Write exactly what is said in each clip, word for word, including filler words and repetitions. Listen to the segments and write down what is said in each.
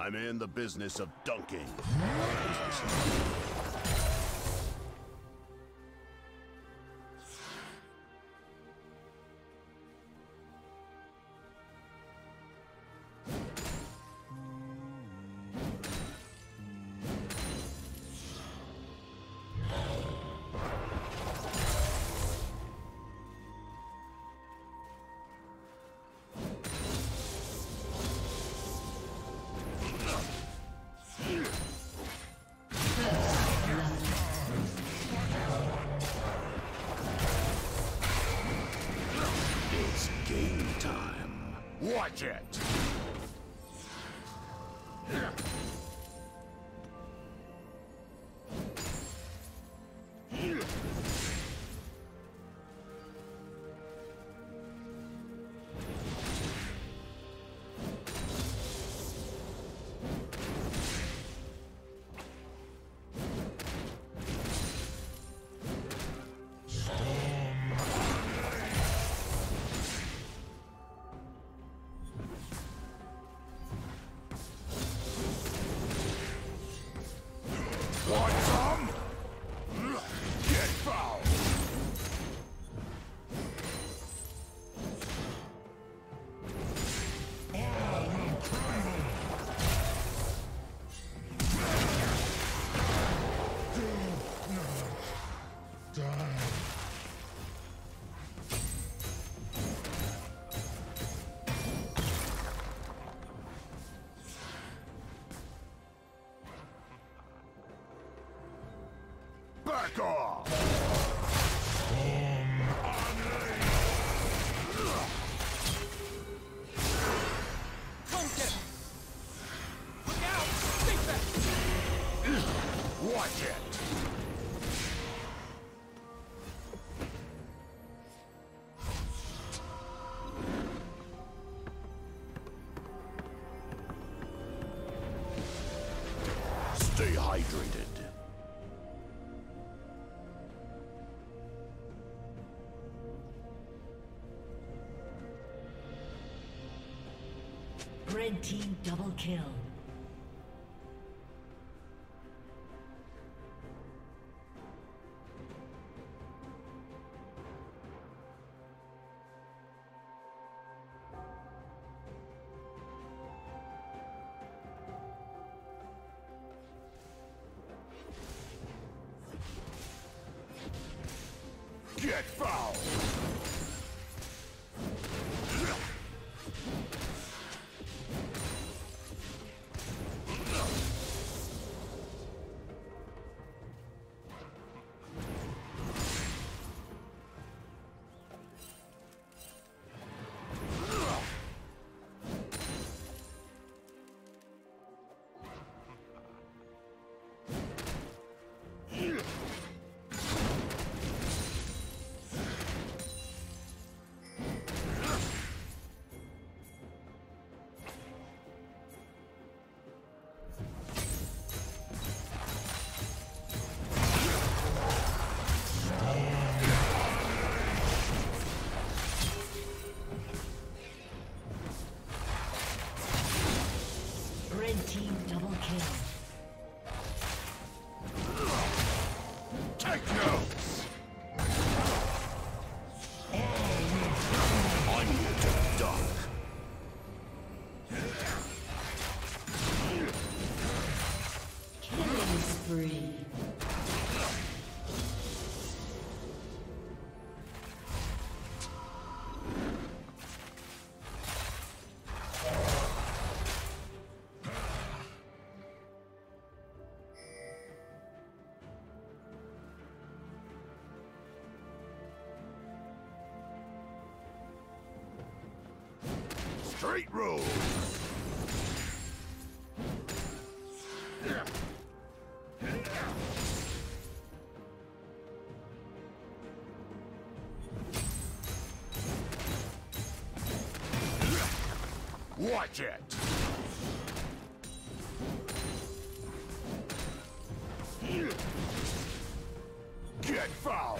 I'm in the business of dunking. Watch it! Want some? Get foul! Back off! Contact! Look out! Think back! Watch it! Stay hydrated. Red team double kill. Get foul! Red team double kill. Take notes! I'm here to duck. Killing spree. Straight rules! Watch it! Get foul!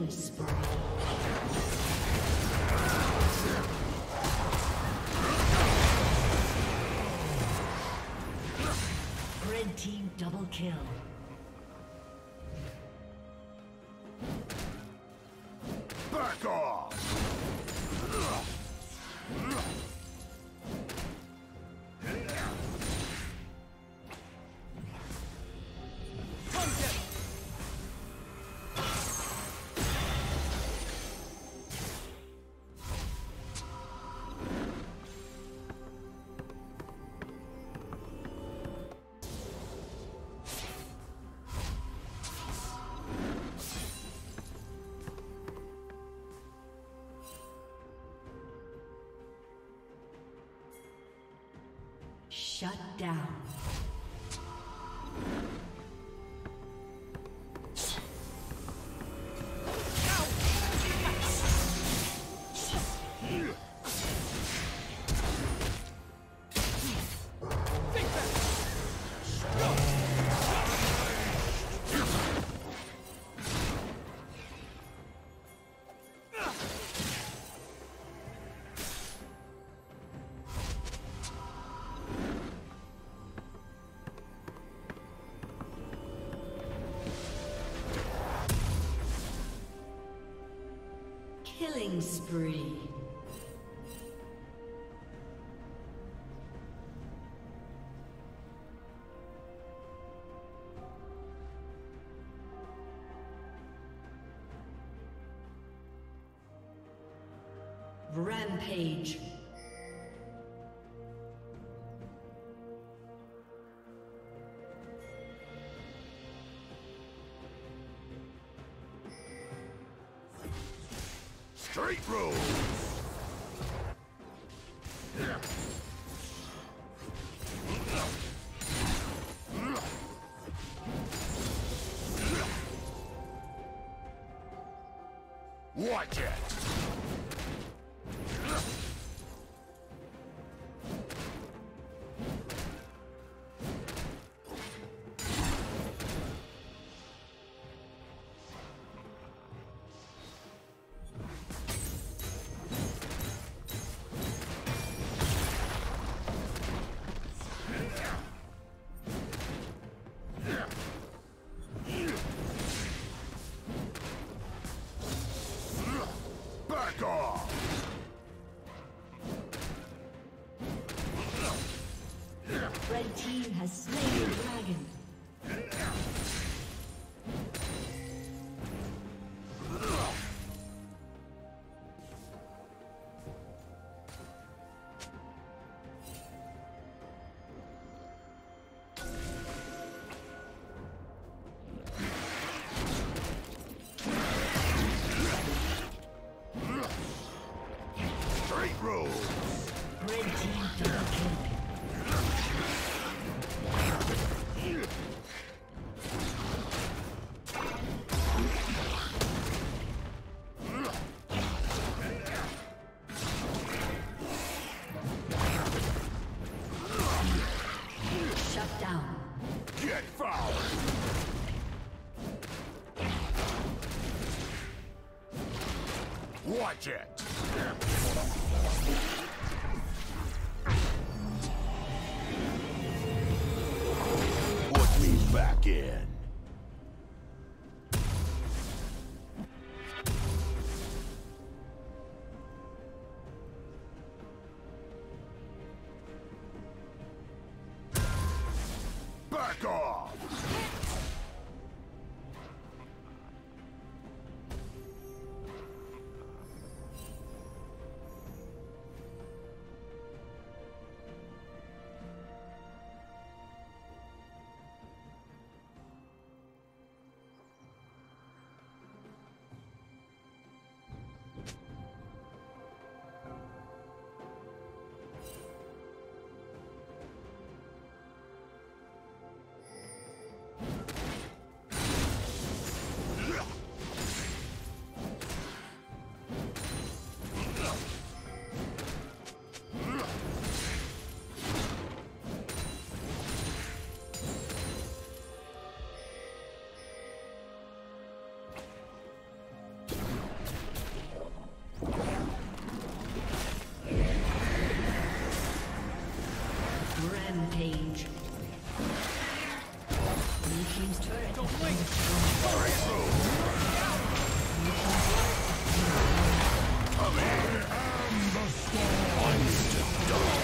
Killing spree. Red team double kill. Back off! Come get it. Shut down. Killing spree. Rampage. Straight rules! Watch it! Back off! Red team has slain the dragon. Straight rules! Red team double kill. Shut down. Get foul! Watch it! Put me back in. Back off! Rampage. Blue team's turret Don't has blink. been destroyed. Come here. And the storm. Unstoppable.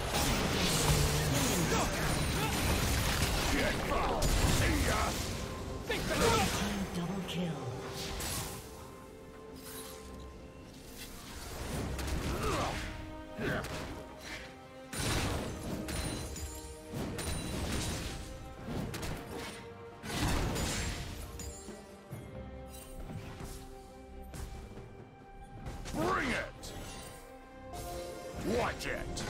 Get foul. See ya. Think the Blue team double kill. Bring it. Watch it.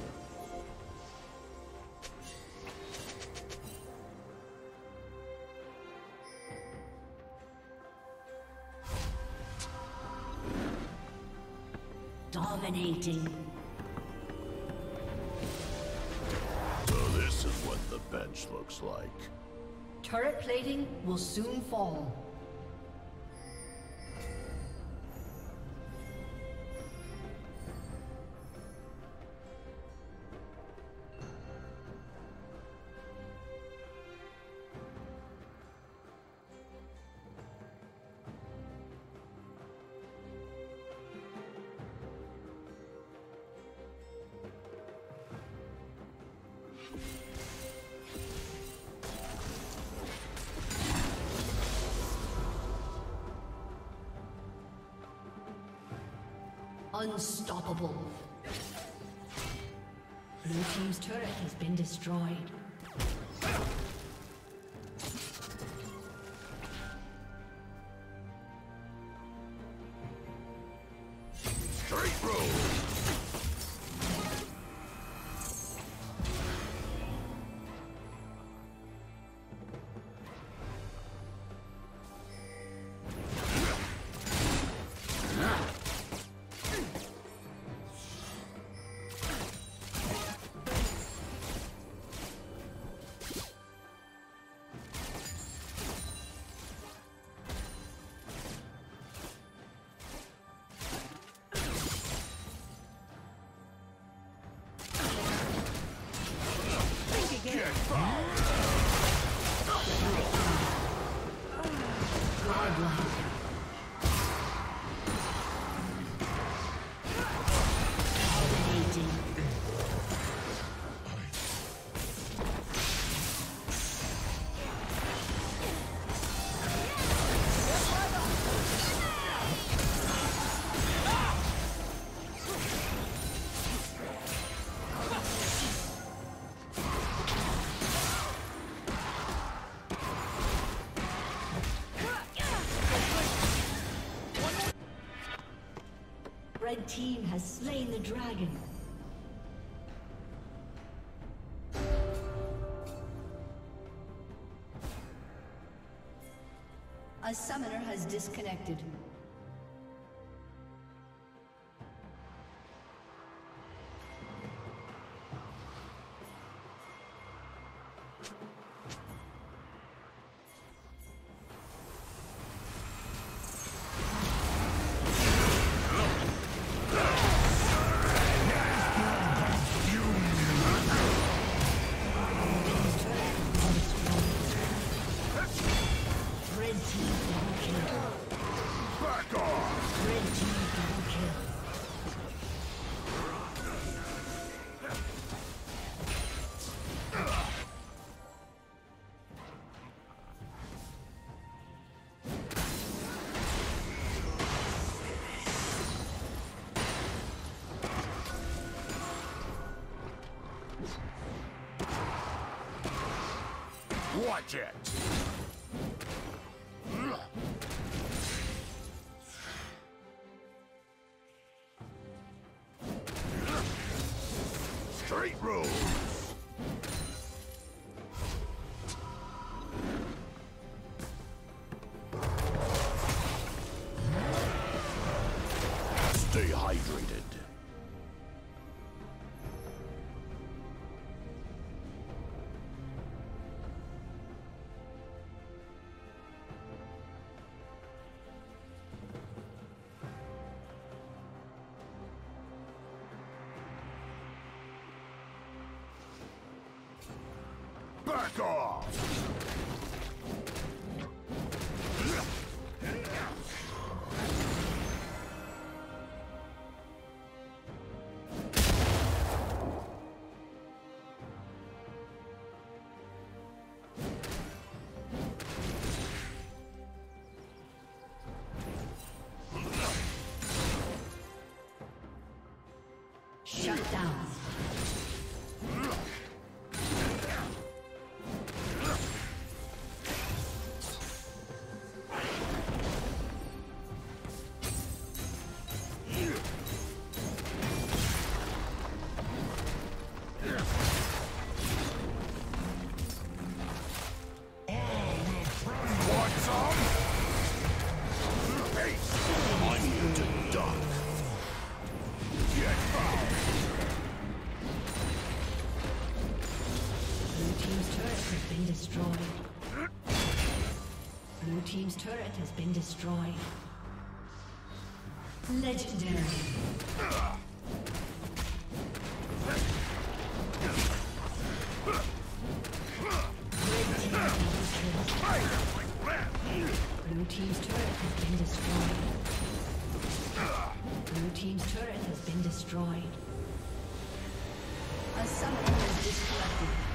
Dominating. So this is what the bench looks like. Turret plating will soon fall. Unstoppable. Blue team's turret has been destroyed. Straight road. Get foul. Godlike. Dominating. Red team has slain the dragon. A summoner has disconnected. Watch it! Straight road! Stay hydrated. Back off! Shut down. Blue team's turret has been destroyed. Legendary. Blue team's turret has been destroyed. Blue team's turret has been destroyed. A summoner has disconnected.